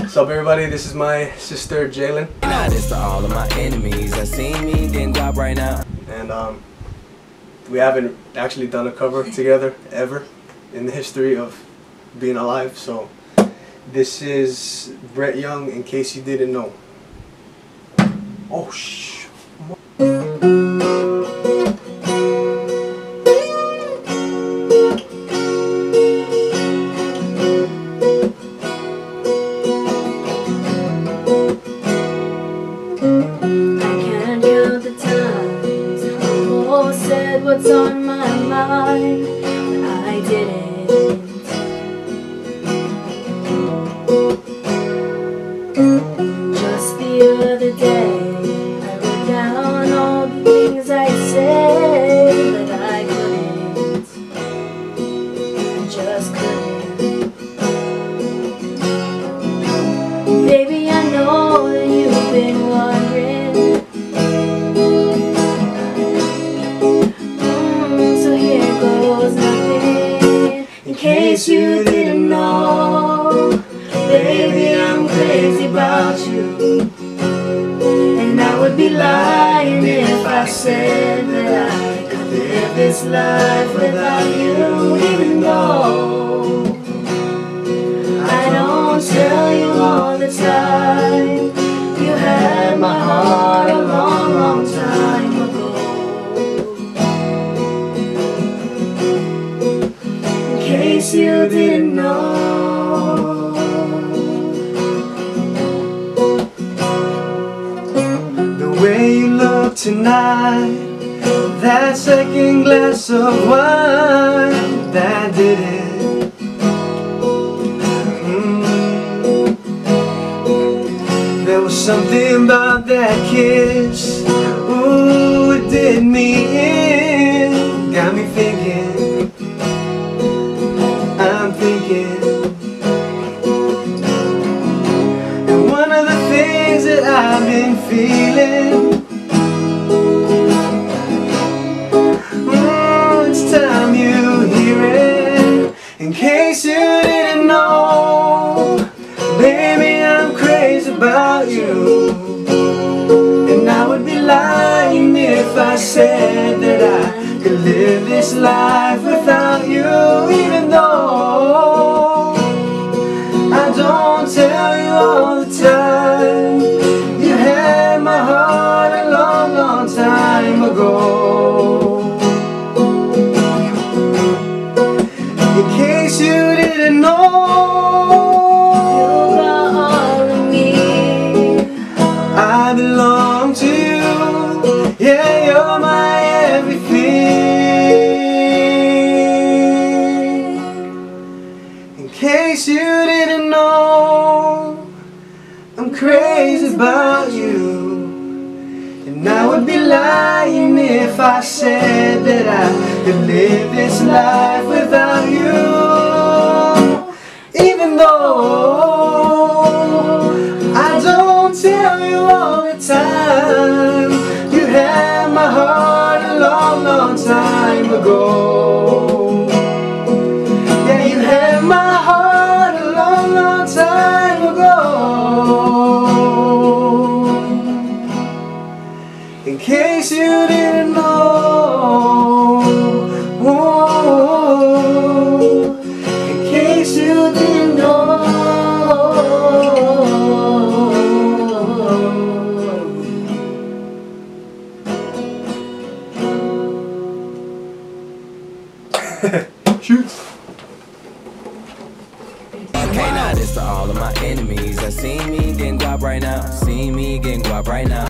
What's up, everybody? This is my sister Jalen. Now this to all of my enemies that see me getting guap right now. And we haven't actually done a cover together ever in the history of being alive. So this is Brett Young, In Case You Didn't Know. Oh shh. Said what's on my mind, but I didn't. Just the other day, I wrote down all the things I said, but I couldn't. I just couldn't. Baby, I know that you've been wondering. In case you didn't know, baby, I'm crazy about you. And I would be lying if I said that I could live this life without you. Even though I don't tell you all the time, you had my heart a long, long time ago. In case you didn't know, the way you look tonight, that second glass of wine, that did it. There was something about that kiss, ooh, it did me in, got me thinking. I'm thinking, and one of the things that I've been feeling, it's time you hear it. In case you didn't know, baby, I'm crazy about you. And I would be lying if I said that I could live this life without you. Even though I don't tell you all the time, you had my heart a long, long time ago. In case you didn't know, you got all of me. I belong to you. Yeah, you're my everything. In case you didn't know, I'm crazy about you. And I would be lying if I said that I could live this life without you. Even though I don't tell you all the time, you had my heart a long, long time ago. Yeah, you had my heart a long, long time ago. In case you didn't know, in case you didn't know. Shoot. Okay, now this to all of my enemies that see me getting guap right now. See me getting guap right now.